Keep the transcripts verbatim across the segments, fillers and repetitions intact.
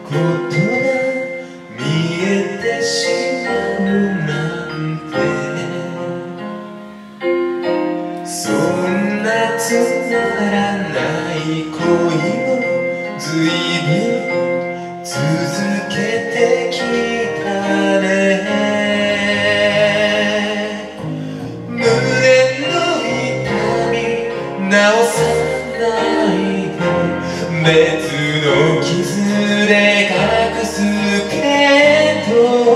ことが見えてしまうなんて、そんなつまらない恋をずいぶん続けてきたね。胸の痛み治さないで別の傷で隠すけど、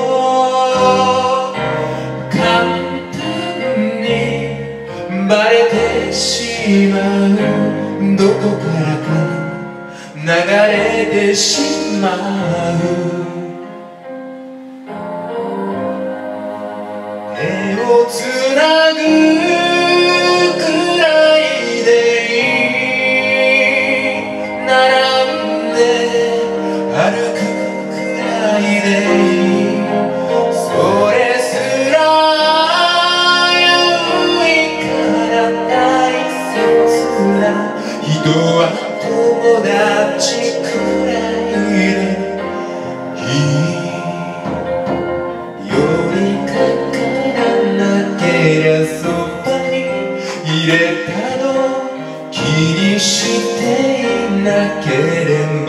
簡単にバレてしまう、どこからか流れてしまう。手をつなぐくらいでいい、並んで歩くくらいでいい、それすら良いから大切な人は友達くらいでいい。寄りかからなけりゃそばに入れたの気にしていなければ、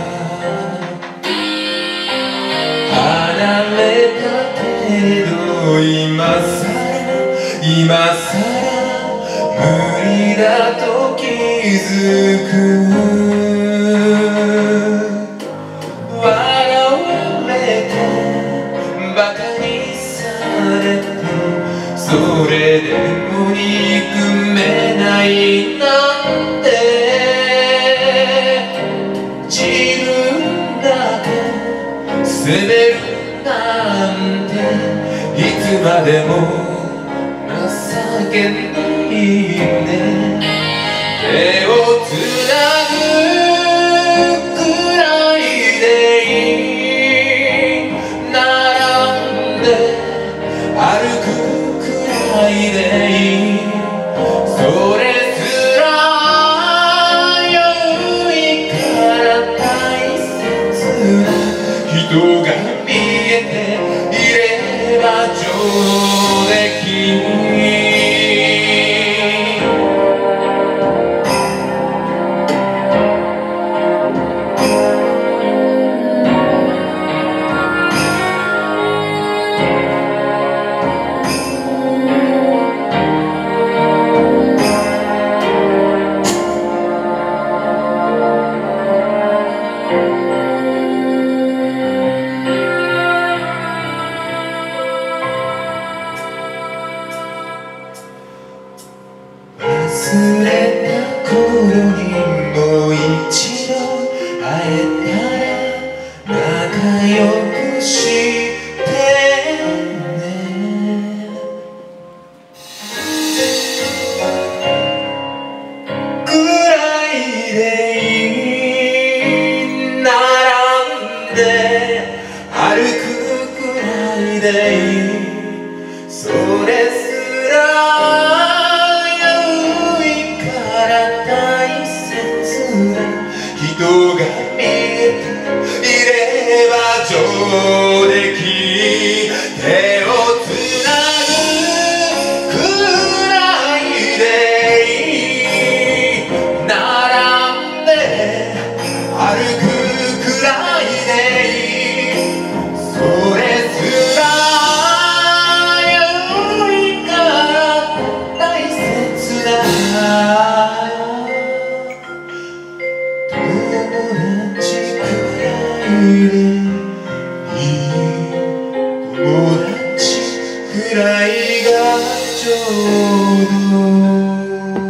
離れたけれど今さら今さら無理だと気づく。笑われてバカにされて、それでも憎めないなんて、自分だけ責めるなんて、いつまでも情けないね。手をつなぐくらいでいい、並んで歩くくらいでいい、それすら良いから大切な人が見えていれば上出来。忘れた頃にもう一度会えたら仲良くしてね。くらいでいい、並んで歩くくらいでいい、それすら人が見えていれば上出来。手をつなぐくらいでいい、並んで歩くくらいでいい、それすら良いから大切な友達くらいでいい、友達くらいがちょう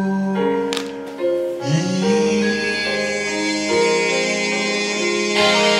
どいい。